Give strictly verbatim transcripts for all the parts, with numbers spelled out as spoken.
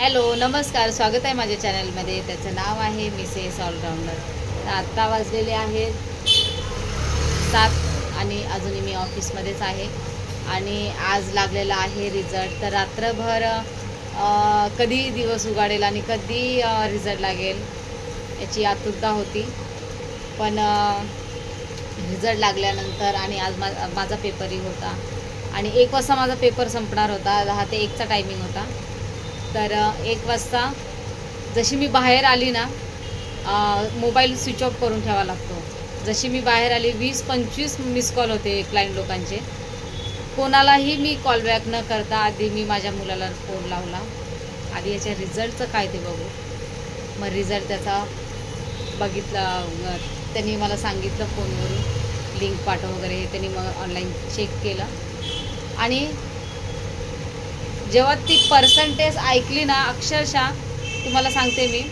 Hello नमस्कार, स्वागत आहे माझ्या चॅनलमध्ये. त्याचं नाव आहे मिसेस ऑलराऊंडर. तर आत्ता वाजलेले आहेत सात आणि अजूनही मी ऑफिसमध्येच आहे आणि आज लागलेला आहे रिझल्ट. तर रात्रभर कधी दिवस उगाडेल आणि कधी रिझल्ट लागेल याची आतुरता होती. पण रिझल्ट लागल्यानंतर आणि आज मा माझा पेपरही होता आणि एक वाजता माझा पेपर संपणार होता. दहा ते एकचा टायमिंग होता. तर एक वाजता जशी मी बाहेर आली ना, मोबाईल स्विच ऑफ करून ठेवावा लागतो. जशी मी बाहेर आली वीस पंचवीस मिस कॉल होते क्लायंट लोकांचे. कोणालाही मी कॉल बॅक न करता आधी मी माझ्या मुलाला फोन लावला. आधी याच्या रिझल्टचं काय ते बघू. मग रिझल्ट त्याचा बघितला. त्यांनी मला सांगितलं फोनवरून लिंक पाठव वगैरे. त्यांनी मग ऑनलाईन चेक केलं आणि जेव्हा ती पर्सेंटेज ऐकली ना, अक्षरशः तुम्हाला सांगते मी,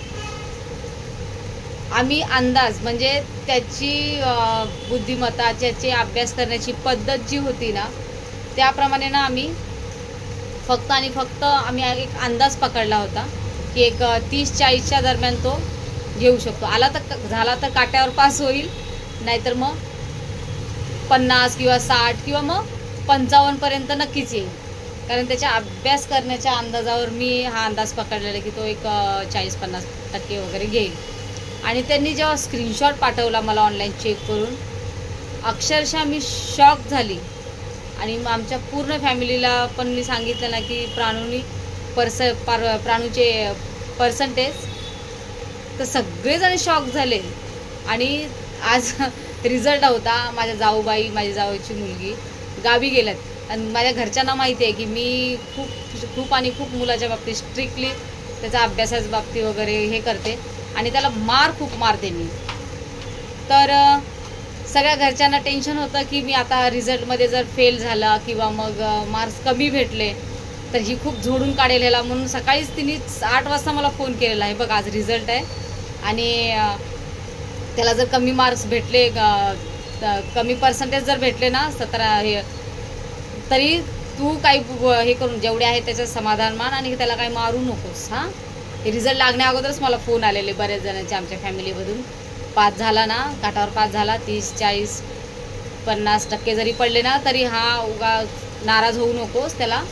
आम्ही अंदाज म्हणजे त्याची बुद्धिमत्ता, त्याची अभ्यास करण्याची पद्धत जी होती ना, त्याप्रमाणे ना आम्ही फक्त आणि फक्त आम्ही एक अंदाज पकडला होता की एक तीस चाळीसच्या दरम्यान तो घेऊ शकतो. आला तर झाला तर काट्यावर पास होईल, नाहीतर मग पन्नास किंवा साठ किंवा मग पंचावन्नपर्यंत नक्कीच येईल. कारण त्याच्या अभ्यास करण्याच्या अंदाजावर मी हा अंदाज पकडलेला की तो एक चाळीस पन्नास टक्के वगैरे घेईल. आणि त्यांनी जेव्हा स्क्रीनशॉट पाठवला मला ऑनलाईन चेक करून, अक्षरशः मी शॉक झाली. आणि आमच्या पूर्ण फॅमिलीला पण मी सांगितलं ना की प्राणूनी पर्स पार प्राणूचे पर्सेंटेज, तर सगळेजण शॉक झाले. आणि आज रिझल्ट होता. माझ्या जाऊबाई, माझी जाऊची मुलगी गावी गेल्यात आणि माझ्या घरच्यांना माहिती आहे की मी खूप खूप आणि खूप मुलाच्या बाबतीत स्ट्रिक्टली त्याचा अभ्यासाच्या बाबतीत वगैरे हे करते आणि त्याला मार खूप मारते मी. तर सगळ्या घरच्यांना टेन्शन होतं की मी आता रिझल्टमध्ये जर फेल झाला किंवा मग मार्क्स कमी भेटले तर ही खूप झोडून काढेल ह्याला. म्हणून सकाळीच तिने आठ वाजता मला फोन केलेला आहे, बघ आज रिझल्ट आहे आणि त्याला जर कमी मार्क्स भेटले, कमी पर्सेंटेज जर भेटले ना सतरा हे, तरी तू काही हे करून जेवढे आहे त्याचं समाधान मान आणि त्याला काही मारू नकोस. हां, हे रिझल्ट लागण्या अगोदरच मला फोन आलेले बऱ्याच जणांचे आमच्या फॅमिलीमधून. पास झाला ना, काठावर पास झाला, तीस चाळीस पन्नास टक्के जरी पडले ना तरी हा उगा नाराज होऊ नकोस, त्याला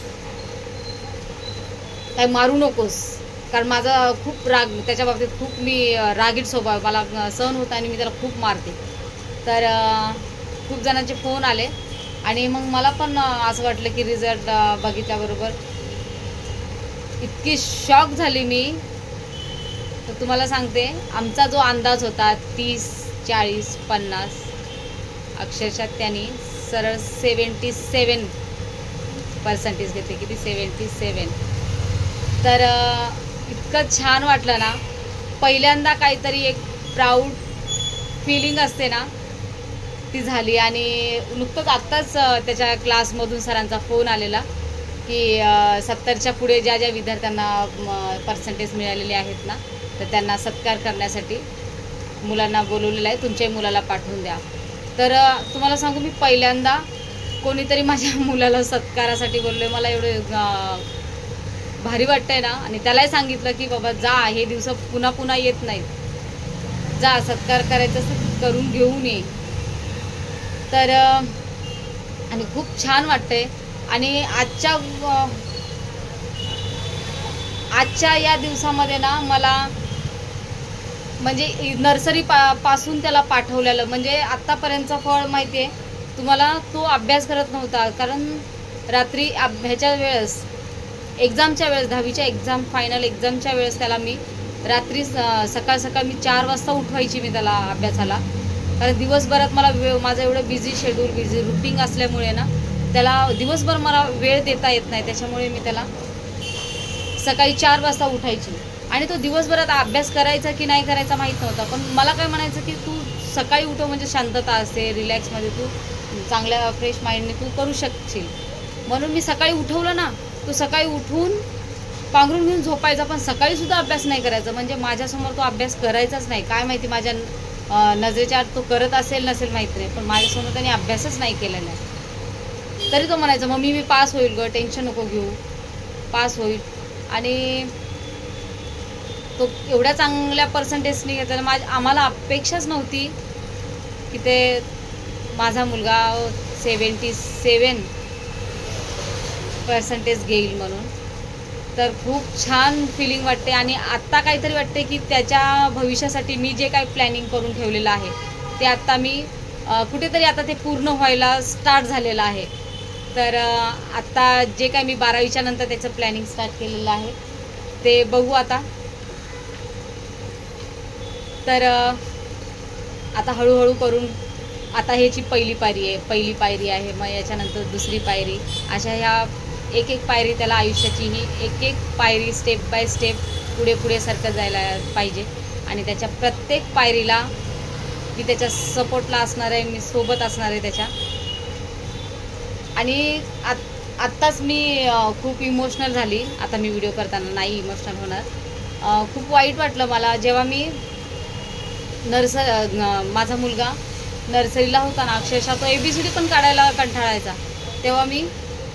काही मारू नकोस. कारण माझा खूप राग त्याच्या बाबतीत, खूप मी रागीट स्वभाव, मला सहन होता आणि मी त्याला खूप मारते. तर खूप जणांचे फोन आले आणि मग मला पण असं वाटलं की रिझल्ट बघितल्याबरोबर इतकी शॉक झाली मी. तर तुम्हाला सांगते, आमचा जो अंदाज होता तीस चाळीस पन्नास, अक्षरशः त्यांनी सरळ सेवन्टी सेवन पर्सेंटेज घेते. किती? Seventy seven. तर इतकं छान वाटलं ना. पहिल्यांदा काहीतरी एक प्राऊड फिलिंग असते ना, ती झाली. आणि नुकतंच आत्ताच त्याच्या क्लासमधून सरांचा फोन आलेला की सत्तरच्या पुढे ज्या ज्या विद्यार्थ्यांना पर्सेंटेज मिळालेले आहेत ना, तर त्यांना सत्कार करण्यासाठी मुलांना बोलवलेलं आहे, तुमच्याही मुलाला पाठवून द्या. तर तुम्हाला सांगू, मी पहिल्यांदा कोणीतरी माझ्या मुलाला सत्कारासाठी बोललो आहे. मला एवढं भारी वाटतंय ना. आणि त्यालाही सांगितलं की बाबा जा, हे दिवस पुन्हा पुन्हा येत नाहीत, जा सत्कार करायचं करून घेऊन ये. तर आणि खूप छान वाटतंय. आणि आजच्या आजच्या या दिवसामध्ये ना मला म्हणजे नर्सरी पा पासून त्याला पाठवलेलं, म्हणजे आत्तापर्यंतचं फळ माहिती आहे तुम्हाला. तो अभ्यास करत नव्हता, कारण रात्री ह्याच्या वेळेस एक्झामच्या वेळेस, दहावीच्या एक्झाम फायनल एक्झामच्या वेळेस त्याला मी रात्री सकाळ सकाळ मी चार वाजता उठवायची मी त्याला अभ्यासाला. कारण दिवसभरात मला वेळ, माझं एवढं बिझी शेड्यूल, बिझी रुटीन असल्यामुळे ना त्याला दिवसभर मला वेळ देता येत नाही. त्याच्यामुळे मी त्याला सकाळी चार वाजता उठायची. आणि तो दिवसभरात अभ्यास करायचा की नाही करायचा माहीत नव्हता. पण मला काय म्हणायचं की तू सकाळी उठव, म्हणजे शांतता असते, रिलॅक्समध्ये तू चांगल्या फ्रेश माइंडने तू करू शकशील. म्हणून मी सकाळी उठवलं ना, तो सकाळी उठून पांघरून घेऊन झोपायचा, पण सकाळीसुद्धा अभ्यास नाही करायचा. म्हणजे माझ्यासमोर तो अभ्यास करायचाच नाही. काय माहिती माझ्या नजरेच्या आत तो करत असेल नसेल माहीत नाही, पण माझ्यासमोर त्याने अभ्यासच नाही केलेला आहे. तरी तो म्हणायचा, मम्मी मी पास होईल गं, टेन्शन नको घेऊ, पास होईल. आणि तो एवढ्या चांगल्या पर्सेंटेजने घेतला. माझ आम्हाला अपेक्षाच नव्हती की ते माझा मुलगा सेवन्टी सेवन पर्सेंटेज घेईल म्हणून. तर खूप छान फिलिंग वाटते आणि आत्ता काहीतरी वाटते की त्याच्या भविष्यासाठी मी जे काही प्लॅनिंग करून ठेवलेलं आहे ते आत्ता मी कुठेतरी आता ते पूर्ण व्हायला स्टार्ट झालेलं आहे. तर आत्ता जे काय मी बारावीच्या नंतर त्याचं प्लॅनिंग स्टार्ट केलेलं आहे ते बघू आता. तर आता हळूहळू करून आता ह्याची पहिली पायरी आहे पहिली पायरी आहे मग याच्यानंतर दुसरी पायरी, अशा ह्या एक एक पायरी त्याला आयुष्याची ही एक एक पायरी स्टेप बाय स्टेप पुढे पुढे सरकत जायला पाहिजे. आणि त्याच्या प्रत्येक पायरीला मी त्याच्या सपोर्टला असणार आहे, मी सोबत असणार आहे त्याच्या. आणि आत आत्ताच मी खूप इमोशनल झाली. आता मी व्हिडिओ करताना नाही इमोशनल होणार. खूप वाईट वाटलं मला जेव्हा मी नर्स माझा मुलगा नर्सरीला होता ना, अक्षरशः तो ए बी सी डी पण काढायला कंटाळायचा. तेव्हा मी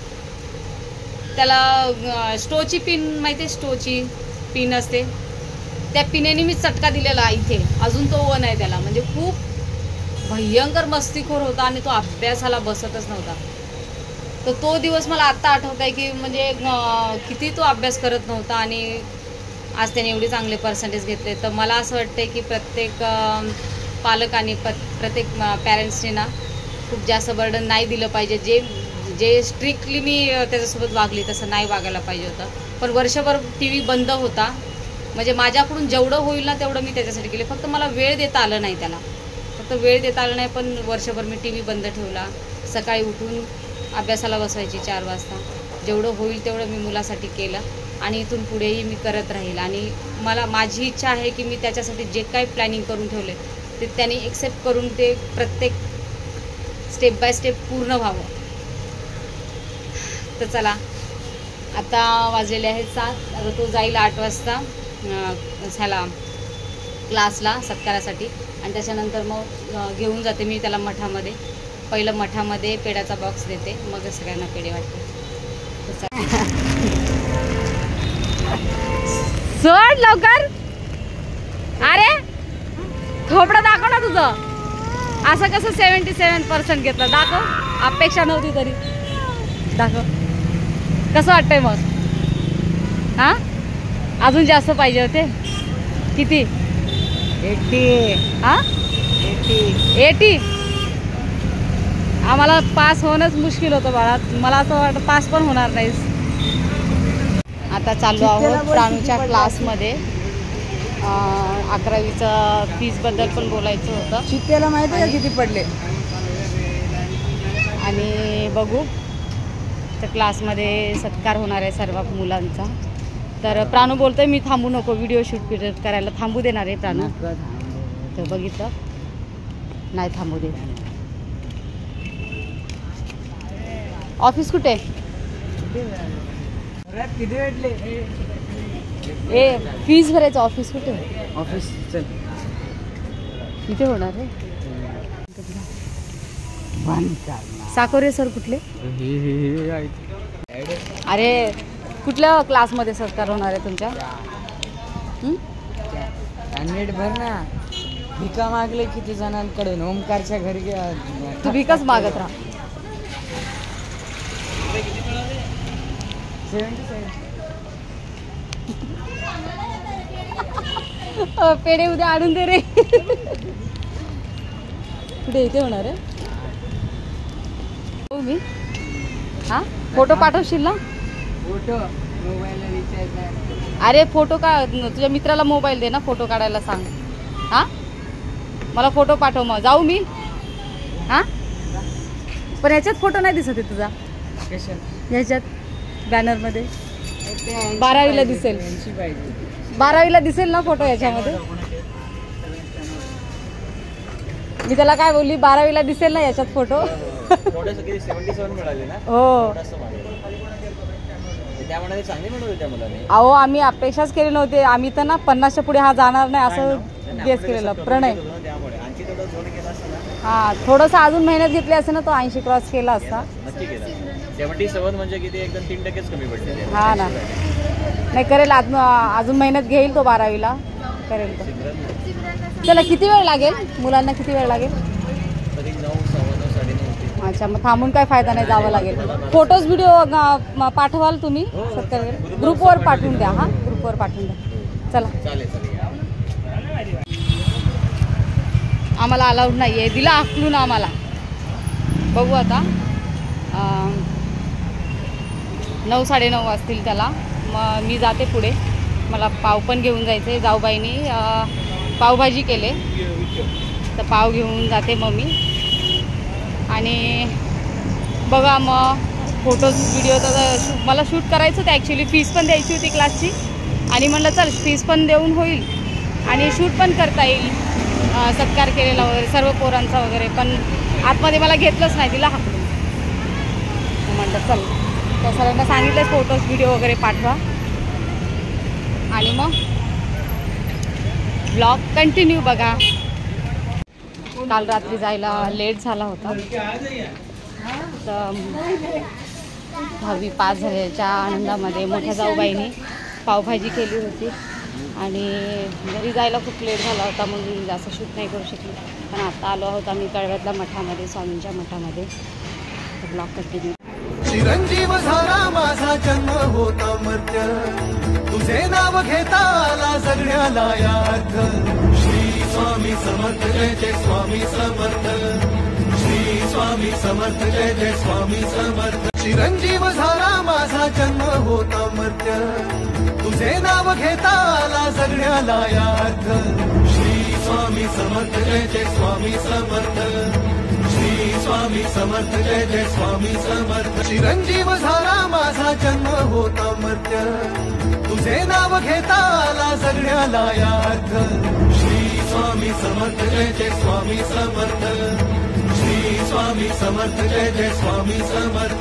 त्याला स्टोची पिन माहिती आहे, स्टोची पिन असते त्या पिनेने मी चटका दिलेला इथे, अजून तो वन आहे त्याला. म्हणजे खूप भयंकर मस्तीखोर होता आणि तो अभ्यासाला बसतच नव्हता. तर तो दिवस मला आत्ता आठवत आहे की म्हणजे किती तो अभ्यास करत नव्हता आणि आज त्याने एवढे चांगले पर्सेंटेज घेतले. तर मला असं वाटतं की प्रत्येक पालकांनी प प्रत्येक पॅरेंट्सने ना खूप जास्त बर्डन नाही दिलं पाहिजे. जे जे स्ट्रिक्टली मी त्याच्यासोबत वागली तसं नाही वागायला पाहिजे होतं. पण वर्षभर टी व्ही बंद होता, म्हणजे माझ्याकडून जेवढं होईल ना तेवढं मी त्याच्यासाठी केले. फक्त मला वेळ देता आलं नाही त्याला, फक्त वेळ देता आलं नाही. पण वर्षभर मी टी व्ही बंद ठेवला. सकाळी उठून अभ्यासाला बसवायची चार वाजता. जेवढं होईल तेवढं मी मुलासाठी केलं आणि इथून पुढेही मी करत राहील. आणि मला माझी इच्छा आहे की मी त्याच्यासाठी जे काही प्लॅनिंग करून ठेवले ते त्यांनी एक्सेप्ट करून ते प्रत्येक स्टेप बाय स्टेप पूर्ण व्हावं. तर चला आता वाजलेले आहेत सात. आता तो जाईल आठ वाजता ह्याला क्लासला सत्कारासाठी आणि त्याच्यानंतर मग घेऊन जाते मी त्याला मठामध्ये. पहिलं मठामध्ये पेड्याचा बॉक्स देते, मग सगळ्यांना पेढे वाटते. सोड लवकर. अरे थोपडं दाखव ना तुझं. असं कसं सेवन्टी सेवन पर्सेंट घेतलं, दाखव. अपेक्षा नव्हती तरी दाखव. कसं वाटतंय मग? हां अजून जास्त पाहिजे होते. किती? एटी. हां एटी एटी आम्हाला पास होणंच मुश्किल होतं बाळा. मला असं वाटतं पास पण होणार नाहीस. आता चाललो आहोत प्राणूच्या क्लासमध्ये. अकरावीचा फीजबद्दल पण बोलायचं होतं. चित्त्याला माहिती आहे किती पडले. आणि बघू तर क्लासमध्ये सत्कार होणार आहे सर्व मुलांचा. तर प्राणू बोलतोय मी थांबू नको, व्हिडिओ शूट करायला थांबू देणार आहे प्राणू. तर बघितलं नाही थांबू दे. ऑफिस कुठे? किती भेटले? ए फीज भरायचं. ऑफिस कुठे? ऑफिस चल इथे होणार आहे. साकोरे सर कुठले? अरे कुठल्या क्लासमध्ये सत्कार होणार आहे तुमच्या? नीट भर ना. भिका मागले किती जणांकडून. ओमकारच्या घरी घ्या. तू भिकाच मागत राहा. पेढे उद्या आणून दे रे. कुठे इथे होणार आहे? हो मी. हा फोटो पाठवशील ना? फोटो मोबाईलला रिचार्ज नाही. अरे फोटो का तुझ्या मित्राला मोबाईल दे ना, फोटो काढायला सांग. हा मला फोटो पाठव मग जाऊ मी. हा पण याच्यात फोटो नाही दिसत आहे तुझा. ह्याच्यात बॅनरमध्ये बारावीला दिसेल. बारावीला दिसेल ना फोटो याच्यामध्ये. मी त्याला काय बोलली, बारावीला दिसेल ना याच्यात फोटो. हो अहो आम्ही अपेक्षाच केली नव्हती. आम्ही तर ना पन्नासच्या पुढे हा जाणार नाही असं गेस केलेलं. प्रणय हा थोडंसं अजून मेहनत घेतली असते ना तो ऐंशी क्रॉस केला असता. सेव्हन्टी सेवन म्हणजे किती एकदम तीन टक्केच कमी पडले. हा ना, नाही करेल अजून अजून मेहनत घेईल तो बारावीला करेल तो. चला किती वेळ लागेल मुलांना, किती वेळ लागेल? तरी नऊ सव्वा नऊ साडे नऊ. अच्छा, मग थांबून काय फायदा नाही, जावं लागेल. फोटोज व्हिडिओ पाठवाल तुम्ही सत्तर ग्रुपवर पाठवून द्या. हां ग्रुपवर पाठवून द्या. चला चालेल चालेल. आम्हाला अलाउड नाही आहे, दिला हाकलून आम्हाला. बघू आता नऊ साडेनऊ वाजतील त्याला. मग मी जाते पुढे, मला पाव पण घेऊन जायचं आहे. जाऊबाईनी पावभाजी केले तर पाव घेऊन जाते मग मी. आणि बघा मग फोटोज व्हिडिओ तर शूट मला शूट करायचं होतं ॲक्च्युली. फीस पण द्यायची होती क्लासची आणि म्हणलं चल फीस पण देऊन होईल आणि शूट पण करता येईल, सत्कार केलेला वगैरे सर्व पोरांचा वगैरे. पण आतमध्ये मला घेतलंच नाही, तिला हाकलून. म्हणलं चल, त्या सरांना सांगितलं फोटोज व्हिडिओ वगैरे पाठवा आणि मग ब्लॉग कंटिन्यू बघा. काल रात्री जायला लेट झाला होता तर दहावी पास झाल्याच्या आनंदामध्ये मोठ्या जाऊबाईंनी पावभाजी केली होती आणि घरी जायला खूप लेट झाला होता, म्हणून जास्त शूट नाही करू शकली. पण आता आलो आहोत आम्ही कळव्यातल्या मठामध्ये, स्वामींच्या मठामध्ये. तर ब्लॉग कंटिन्यू. चिरंजीव झाला माझा जन्म होता मर्त्य, तुझे नाव घेता आला जगण्याला यार्थ. श्री स्वामी समर्थ जय जय स्वामी समर्थ. श्री स्वामी समर्थ जय जय स्वामी समर्थ. चिरंजीव झाला माझा जन्म होता मर्त्य, तुझे नाव घेता आला जगण्याला यार्थ. श्री स्वामी समर्थ जय जय स्वामी समर्थ. श्री स्वामी समर्थ जय जय स्वामी समर्थ. चिरंजीव झाला माझा जन्म होता मर्त्य, तुझे नाव घेता आला जगण्याला यार्थ. श्री स्वामी समर्थ जय जय स्वामी समर्थ. श्री स्वामी समर्थ जय जय स्वामी समर्थ.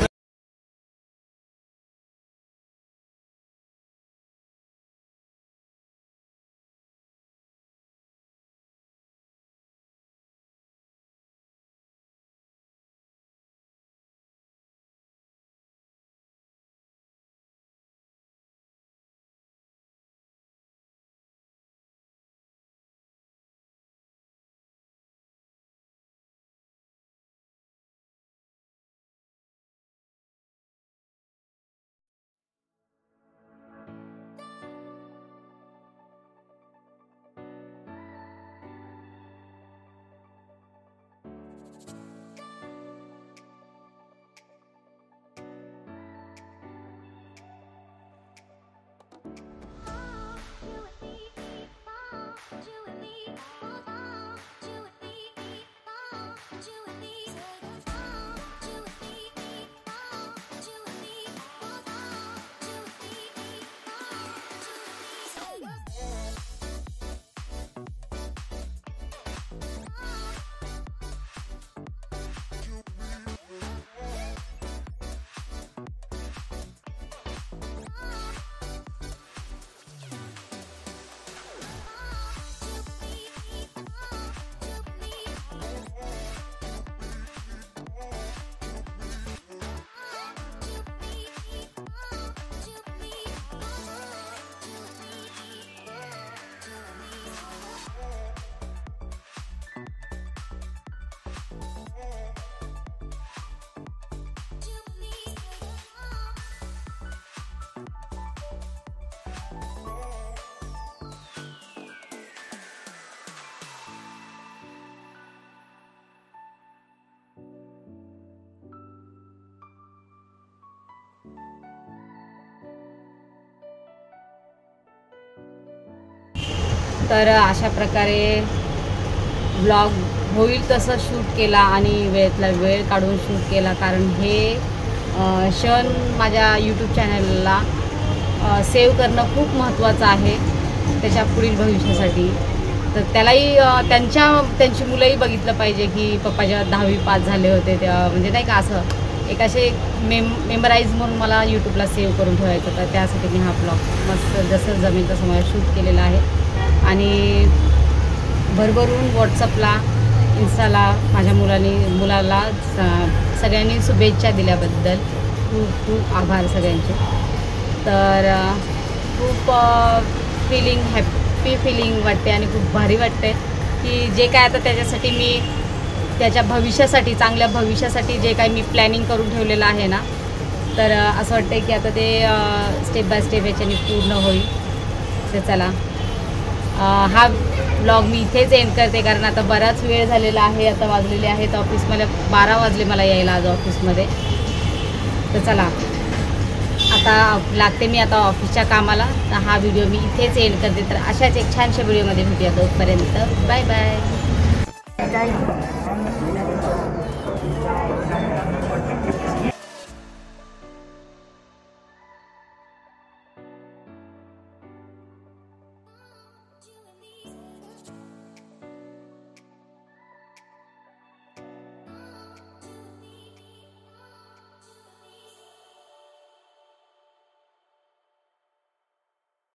तर अशा प्रकारे ब्लॉग होईल तसं शूट केला आणि वेळेतला वेळ काढून शूट केला, कारण हे क्षण माझ्या यूट्यूब चॅनलला सेव्ह करणं खूप महत्त्वाचं आहे त्याच्या पुढील भविष्यासाठी. तर त्यालाही त्यांच्या त्यांची मुलंही बघितलं पाहिजे की पप्पा जेव्हा दहावी पास झाले होते तेव्हा, म्हणजे नाही का असं एक असे मेम मेमराईज म्हणून मला यूट्यूबला सेव्ह करून ठेवायचं होतं. त्यासाठी मी हा ब्लॉग मस्त जसं जमेल तसं मला शूट केलेला आहे आणि भरभरून व्हॉट्सअपला इन्स्टाला माझ्या मुलांनी मुलाला सगळ्यांनी शुभेच्छा दिल्याबद्दल खूप खूप आभार सगळ्यांचे. तर अ, खूप फिलिंग हॅप्पी फिलिंग वाटते आणि खूप भारी वाटते की जे काय आता त्याच्यासाठी मी त्याच्या भविष्यासाठी चांगल्या भविष्यासाठी जे काही मी प्लॅनिंग करून ठेवलेलं आहे ना, तर अ, असं वाटतं की आता ते स्टेप बाय स्टेप याच्याने पूर्ण होईल. तर चला अ, हा ब्लॉग मी इथेच एंड करते कारण आता बराच वेळ झालेला आहे. आता वाजलेले आहेत ऑफिसमध्ये बारा वाजले मला यायला आज ऑफिसमध्ये. तर चला आता लागते मी आता ऑफिसच्या कामाला. तर हा व्हिडिओ मी इथेच एंड करते. तर अशाच एक छानशा व्हिडिओमध्ये भेटूया. तोपर्यंत बाय बाय.